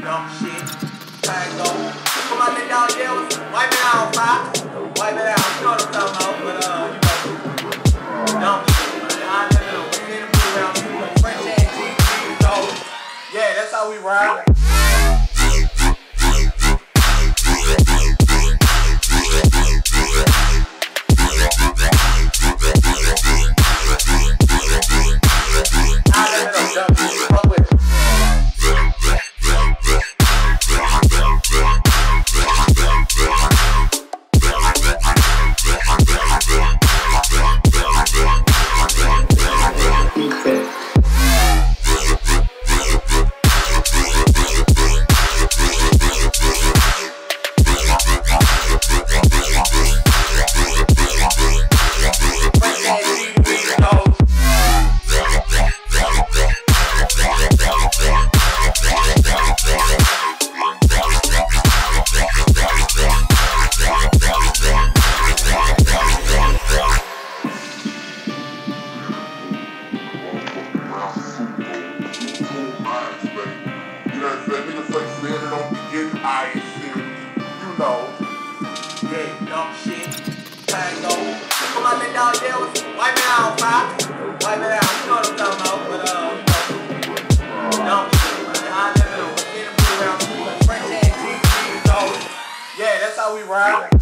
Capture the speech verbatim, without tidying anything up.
dumb shit. Tango. Come on, let y'all yell. Wipe it out, pop. Wipe it out. You know what I'm talking about, but uh, you know, dumb shit. I never know. We didn't put around people. French ass G G. So, yeah, that's how we ride. Yeah, dumb shit. Tango. Come on, let y'all yell. Wipe it out, pop. Wipe it out. You know what I'm talking about, but uh, you know, dumb shit. I never know. We didn't put around people. French ass G G. So, yeah, that's how we ride.